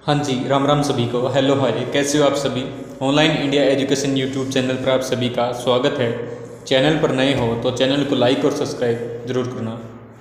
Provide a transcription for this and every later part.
हाँ जी, राम राम सभी को। हेलो हाय, कैसे हो आप सभी। Online India education YouTube channel पर आप सभी का स्वागत है। चैनल पर नए हो तो चैनल को लाइक और सब्सक्राइब ज़रूर करना।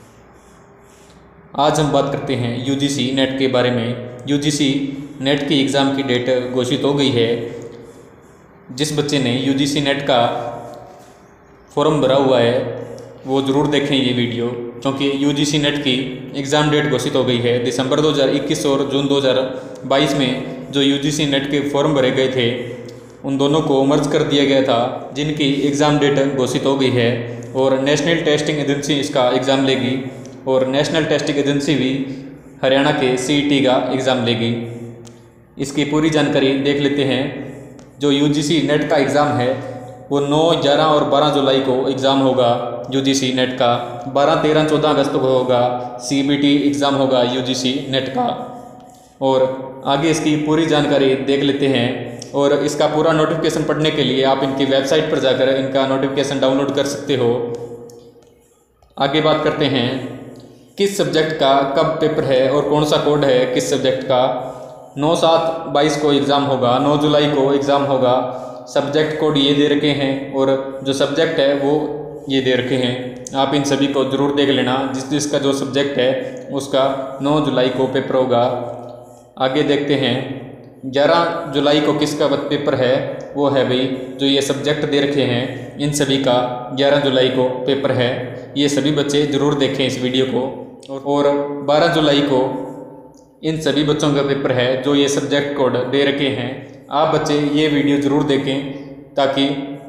आज हम बात करते हैं यूजीसी नेट के बारे में। यूजीसी नेट की एग्ज़ाम की डेट घोषित हो गई है। जिस बच्चे ने यूजीसी नेट का फॉर्म भरा हुआ है वो ज़रूर देखें ये वीडियो, क्योंकि यूजीसी नेट की एग्ज़ाम डेट घोषित हो गई है। दिसंबर 2021 और जून 2022 में जो यूजीसी नेट के फॉर्म भरे गए थे उन दोनों को मर्ज कर दिया गया था, जिनकी एग्ज़ाम डेट घोषित हो गई है। और नेशनल टेस्टिंग एजेंसी इसका एग्ज़ाम लेगी और नेशनल टेस्टिंग एजेंसी भी हरियाणा के सीईटी का एग्ज़ाम लेगी। इसकी पूरी जानकारी देख लेते हैं। जो यूजीसी नेट का एग्ज़ाम है वो 9, 11 और 12 जुलाई को एग्ज़ाम होगा यूजीसी नेट का। 12, 13, 14 अगस्त को होगा सीबीटी एग्ज़ाम होगा यूजीसी नेट का। और आगे इसकी पूरी जानकारी देख लेते हैं। और इसका पूरा नोटिफिकेशन पढ़ने के लिए आप इनकी वेबसाइट पर जाकर इनका नोटिफिकेशन डाउनलोड कर सकते हो। आगे बात करते हैं किस सब्जेक्ट का कब पेपर है और कौन सा कोड है किस सब्जेक्ट का। 9/7/22 को एग्ज़ाम होगा, 9 जुलाई को एग्ज़ाम होगा। सब्जेक्ट कोड ये दे रखे हैं और जो सब्जेक्ट है वो ये दे रखे हैं। आप इन सभी को ज़रूर देख लेना। जिसका जो सब्जेक्ट है उसका 9 जुलाई को पेपर होगा। आगे देखते हैं 11 जुलाई को किसका पेपर है। वो है भाई जो ये सब्जेक्ट दे रखे हैं इन सभी का 11 जुलाई को पेपर है। ये सभी बच्चे ज़रूर देखें इस वीडियो को। और 12 जुलाई को इन सभी बच्चों का पेपर है जो ये सब्जेक्ट कोड दे रखे हैं। आप बच्चे ये वीडियो ज़रूर देखें ताकि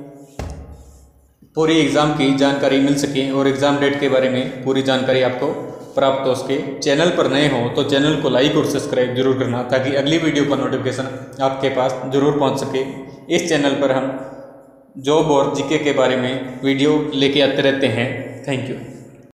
पूरी एग्ज़ाम की जानकारी मिल सके और एग्ज़ाम डेट के बारे में पूरी जानकारी आपको प्राप्त हो सके। चैनल पर नए हो तो चैनल को लाइक और सब्सक्राइब जरूर करना ताकि अगली वीडियो का नोटिफिकेशन आपके पास ज़रूर पहुंच सके। इस चैनल पर हम जॉब और जीके के बारे में वीडियो लेके आते रहते हैं। Thank you.